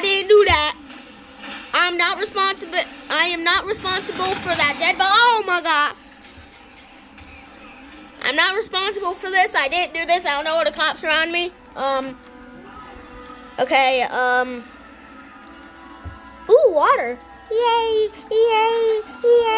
I didn't do that. I'm not responsible. I am not responsible for that dead body. Oh my God. I'm not responsible for this. I didn't do this. I don't know what the cops around me. Okay, ooh, water. Yay, yay, yay.